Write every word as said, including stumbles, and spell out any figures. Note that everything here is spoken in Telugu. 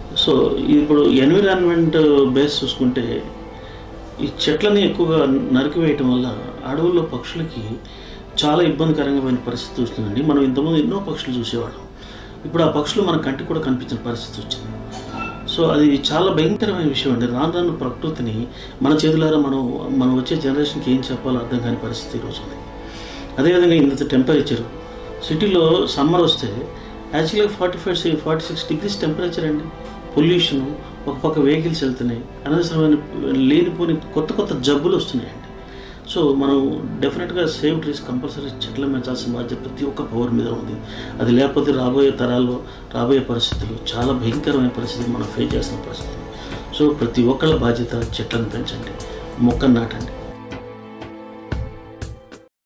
సో ఇప్పుడు ఎన్విరాన్మెంట్ బేస్ చూసుకుంటే ఈ చెట్లని ఎక్కువగా నరికివేయటం వల్ల అడవుల్లో పక్షులకి చాలా ఇబ్బందికరమైన పరిస్థితి వస్తుందండి. మనం ఇంతకుముందు ఎన్నో పక్షులు చూసేవాళ్ళం. ఇప్పుడు ఆ పక్షులు మన కంటికి కూడా కనిపించిన పరిస్థితి వచ్చింది. సో అది చాలా భయంకరమైన విషయం అండి. రాను రాను ప్రకృతిని మన చేతులారా మనం మనం వచ్చే జనరేషన్కి ఏం చెప్పాలో అర్థం కాని పరిస్థితి ఈరోజు ఉంది. అదేవిధంగా ఇంత టెంపరేచర్ సిటీలో సమ్మర్ వస్తే యాక్చువల్గా forty five forty six degrees temperature అండి. పొల్యూషను, ఒక పక్క వెహికల్స్ వెళ్తున్నాయి, అనవసరమైన లేనిపోని కొత్త కొత్త జబ్బులు వస్తున్నాయండి. సో మనం డెఫినెట్గా సేవ్ ట్రీస్ కంపల్సరీ చెట్లు పెంచాల్సిన బాధ్యత ప్రతి ఒక్క పౌరు మీద ఉంది. అది లేకపోతే రాబోయే తరాల్లో రాబోయే పరిస్థితులు చాలా భయంకరమైన పరిస్థితులు మనం ఫేస్ చేస్తున్న పరిస్థితులు. సో ప్రతి ఒక్కళ్ళ బాధ్యత చెట్లను పెంచండి, మొక్కను నాటండి.